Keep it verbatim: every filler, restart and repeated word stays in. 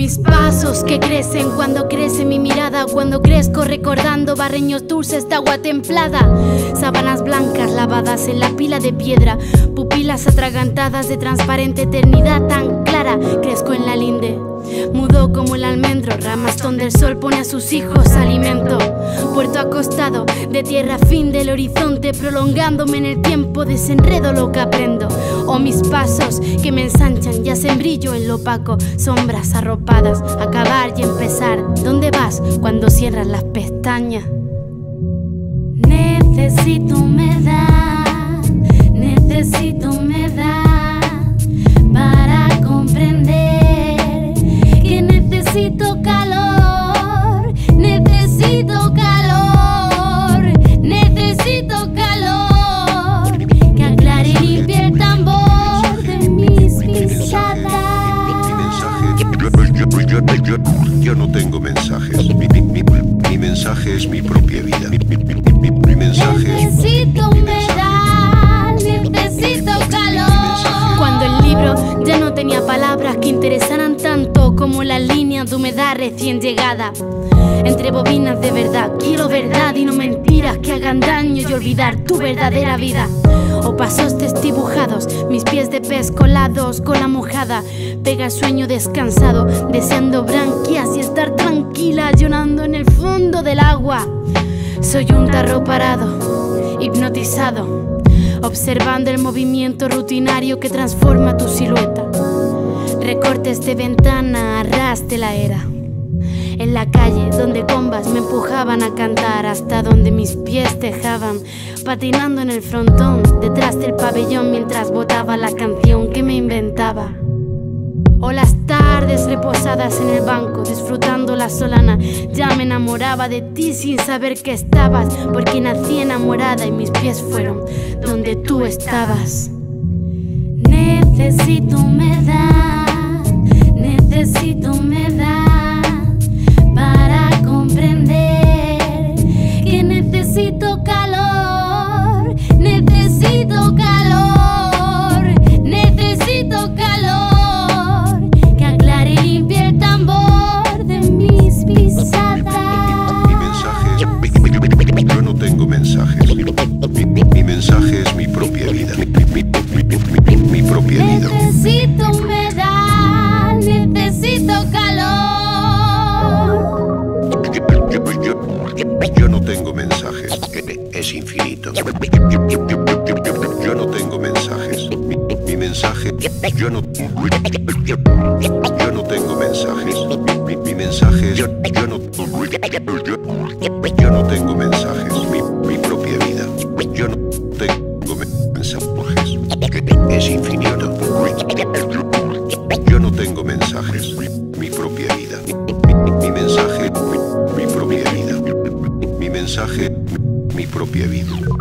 mis pasos que crecen cuando crece mi mirada, cuando crezco recordando barreños dulces de agua templada, sábanas blancas lavadas en la pila de piedra, pupilas atragantadas de transparente eternidad tan clara. Crezco en la linde, mudo como el almendro, ramas donde el sol pone a sus hijos alimento. Puerto acostado, de tierra fin del horizonte, prolongándome en el tiempo, desenredo lo que aprendo. O mis pasos que me ensanchan y hacen brillo en lo opaco, sombras arropadas, acabar y empezar. ¿Dónde vas cuando cierras las pestañas? Necesito humedad, necesito humedad para comprender que necesito calor, necesito calor, necesito calor que aclare y limpie el tambor de mis pisadas. Yo, yo, yo, yo no tengo mensajes. Mi, mi, mi, mi mensaje es mi propia vida. Mi, mi, mi, mi mensaje es... Necesito humedad, necesito calor. Cuando el libro ya no tenía palabras que interesaran tanto como las líneas de humedad recién llegada. Entre bobinas de verdad, quiero verdad y no mentiras que hagan daño y olvidar tu verdadera vida. O pasos desdibujados, mis pies de pez colados con la mojada. Pega el sueño descansado, deseando branquias y estar tranquila, llorando en el fondo del agua. Soy un tarro parado, hipnotizado, observando el movimiento rutinario que transforma tu silueta. Recortes de ventana a ras de la era. En la calle donde combas me empujaban a cantar, hasta donde mis pies dejaban, patinando en el frontón, detrás del pabellón mientras botaba la canción que me inventaba. O las tardes reposadas en el banco, disfrutando la solana, ya me enamoraba de ti sin saber que estabas, porque nací enamorada y mis pies fueron donde tú estabas. Necesito humedad, necesito humedad para comprender que necesito calor, necesito calor, necesito calor que aclare y limpie el tambor de mis pisadas. Mi mensaje es... Yo no tengo mensajes. Mi, mi, mi mensaje es mi propia vida. Mi, mi, mi, mi, mi, mi propia vida. Necesito humedad, necesito calor. Yo, yo, yo, yo no tengo mensajes. Es infinito. Yo, yo, yo, yo, yo, yo no tengo mensajes. Mi, mi mensaje... Yo no... Yo, yo no tengo mensajes. Mi, mi mensaje es... Yo, yo no... Yo, yo no tengo mensajes. Mi, mi propia vida. Yo no tengo mensajes. Es infinito. Yo no tengo mensajes. Mi, mi propia vida. Mi, mi, mi mensaje... Mi, mi propia vida. Mi, mi mensaje... Mi propia vida.